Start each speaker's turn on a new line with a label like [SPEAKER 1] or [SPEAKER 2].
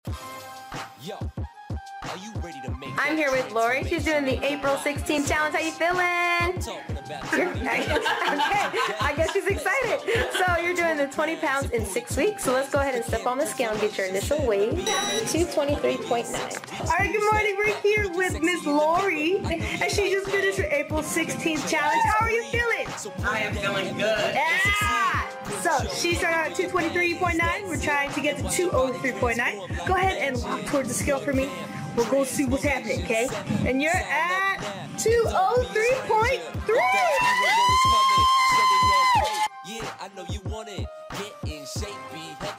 [SPEAKER 1] I'm here with Lori. She's doing the April 16th challenge. How you feeling? Okay, I guess she's excited. So you're doing the 20 pounds in 6 weeks. So let's go ahead and step on the scale and get your initial weight to 23.9.
[SPEAKER 2] All right, good morning. We're here with Miss Lori, and she just finished her April 16th challenge. How are you feeling?
[SPEAKER 3] I am feeling good.
[SPEAKER 2] Yeah! So she started out at 223.9. We're trying to get to 203.9. Go ahead and walk towards the scale for me. We'll go see what's happening, okay? And you're at 203.3.
[SPEAKER 4] Yeah, I know you want it. Get in shape, be healthy.